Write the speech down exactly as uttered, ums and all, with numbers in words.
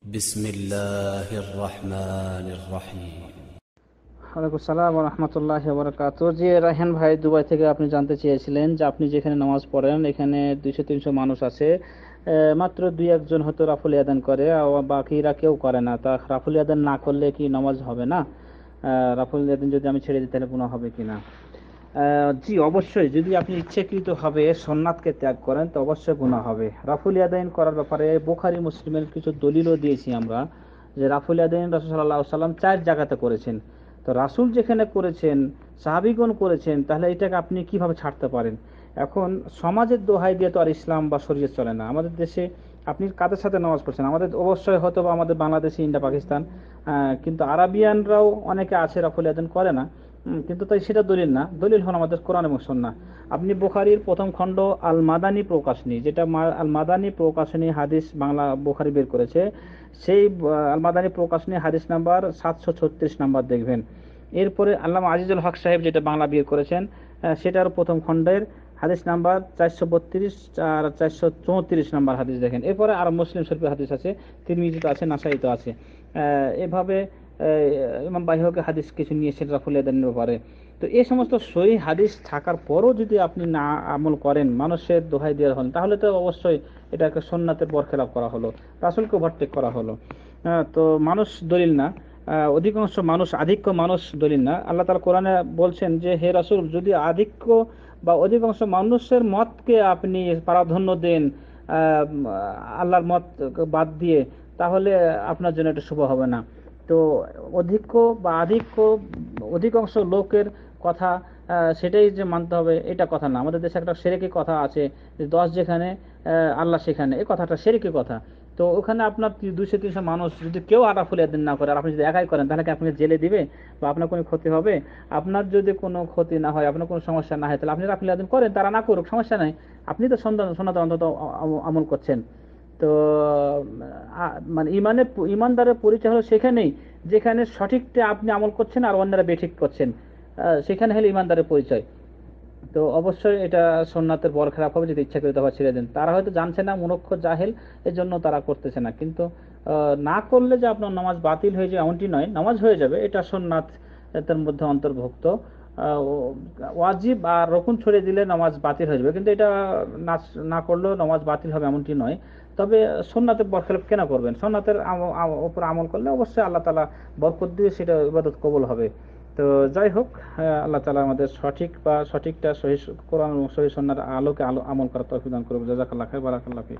বিসমিল্লাহির রহমানির রহিম। ওয়ালাইকুম সালাম ওয়া রাহমাতুল্লাহি ওয়া বারাকাতুহু। জি রায়হান ভাই, দুবাই থেকে আপনি জানতে চেয়েছিলেন যে আপনি যেখানে নামাজ পড়েন এখানে দুইশো তিনশো মানুষ আছে, আহ, মাত্র দুই একজন হয়তো রাফুল ইয়াদান করে, আর বাকিরা কেউ করে না। তা রাফুল ইয়াদান না করলে কি নামাজ হবে না? আহ, রাফুল ইয়াদান যদি আমি ছেড়ে দিই তাহলে গুনাহ হবে কিনা? আহ, জি অবশ্যই, যদি আপনি ইচ্ছাকৃতভাবে সুন্নাতকে ত্যাগ করেন তো অবশ্যই গুনাহ হবে। রাফুল ইয়াদাইন করার ব্যাপারে বুখারী মুসলিমের কিছু দলিলও দিয়েছি আমরা, যে রাফুল ইয়াদাইন রাসূল সাল্লাল্লাহু আলাইহি সাল্লাম চার জায়গাতে করেছেন। তো রাসূল যেখানে করেছেন, সাহাবীগণ করেছেন, তাহলে এটাকে আপনি কিভাবে ছাড়তে পারেন? এখন সমাজের দোহাই দিয়ে তো আর ইসলাম বা শরীয়ত চলে না। আমাদের দেশে আপনি কাদের সাথে নামাজ পড়ছেন? আমাদের অবশ্যই হয়তো বা আমাদের বাংলাদেশে, ইন্ডিয়া, পাকিস্তান, আহ, কিন্তু আরাবিয়ানরাও অনেকে আছে রাফুল ইয়াদাইন করে না। হুম, কিন্তু তাই সেটা দলিল না। দলিল হল আমাদের কোরআন এবং সুন্নাহ। আপনি বুখারীর প্রথম খণ্ড আল মাদানী প্রকাশনী, যেটা মা- আল মাদানী প্রকাশনী হাদিস বাংলা বুখারী বের করেছে, সেই আহ, আল মাদানী প্রকাশনী হাদিস নাম্বার সাতশো ছত্রিশ নাম্বার দেখবেন। এরপরে আল্লামা আজিজুল হক সাহেব যেটা বাংলা বের করেছেন, আহ, সেটার প্রথম খণ্ডের হাদিস নাম্বার চারশো বত্রিশ আর চারশো চৌত্রিশ নাম্বার হাদিস দেখেন। এরপরে আর মুসলিম শরীফের হাদিস আছে, তিরমিজিতে আছে, নাসাইতে আছে। আহ, এভাবে আহ, ইমাম বাইহকের হাদিস কিছু নিয়েছেন রাফুল ইয়াদানের ব্যাপারে। তো এই সমস্ত সহিহ হাদিস থাকার পরও যদি আপনি না আমল করেন, মানুষের দোহাই দেওয়া হন, তাহলে তো অবশ্যই এটা একটা সুন্নাতের বরখেলাপ করা হলো, রাসূলকে ওভারটেক করা হলো। আহ, তো মানুষ দলিল না, আহ, অধিকাংশ মানুষ, আধিক্য মানুষ দলিল না। আল্লাহ তাআলা কোরআনে বলছেন যে হে রাসূল, যদি আধিক্য বা অধিকাংশ মানুষের মতকে আপনি প্রাধান্য দেন আহ, আল্লাহর মত বাদ দিয়ে, তাহলে আপনার জন্য এটা শুভ হবে না। তো অধিক্য বা আধিক্য, অধিকাংশ লোকের কথা আহ, সেটাই যে মানতে হবে এটা কথা না। আমাদের দেশে একটা সেরেকি কথা আছে, যে দশ যেখানে আহ, আল্লাহ সেখানে, এই কথাটা সেরেকি কথা। তো ওখানে আপনার দুইশো তিনশো মানুষ যদি কেউ আরাফুল ইয়াদিন না করে আর আপনি যদি একাই করেন, তাহলে কি আপনাকে জেলে দিবে বা আপনার কোনো ক্ষতি হবে? আপনার যদি কোনো ক্ষতি না হয়, আপনার কোনো সমস্যা না হয়, তাহলে আপনি রাফুল ইয়াদিন করেন, তারা না করুক, সমস্যা নাই। আপনি তো সন্তান সনাতন অন্তত আম- আমল করছেন। তো আহ, মানে ইমানের ইমানদারের পরিচয় হলো সেখানেই যেখানে সঠিকটা আপনি আমল করছেন আর অন্যরা বেঠিক করছেন, আহ, সেখানে হলো ইমানদারের পরিচয়। তো অবশ্যই এটা সুন্নাতের বর খারাপ হবে যদি ইচ্ছা করে তবা ছেড়ে দেন। তারা হয়তো জানছে না, মূর্খ জাহেল, এই জন্য তারা করতেছে না। কিন্তু আহ, না করলে যে আপনার নামাজ বাতিল হয়ে যায় এমনটি নয়, নামাজ হয়ে যাবে, এটা সুন্নাত এর মধ্যে অন্তর্ভুক্ত। আহ, ও- ওয়াজিব আর রকুন ছড়িয়ে দিলে নামাজ বাতিল হয়ে যাবে, কিন্তু এটা না না করলেও নামাজ বাতিল হবে এমনটি নয়। তবে সুন্নাতের বরখেলাপ কেন করবেন? সুন্নাতের আম- আম- উপর আমল করলে অবশ্যই আল্লাহ তাআলা বরকত দিয়ে সেটা ইবাদত কবুল হবে। তো যাই হোক, আহ, আল্লাহ তাআলা আমাদের সঠিক বা সঠিকটা সহি কোরআন এবং সহি সুন্নাহর আলোকে আলো আমল করার তৌফিক দান করুন। জাযাকাল্লাহু খাইর, বারাকাল্লাহু ফিক।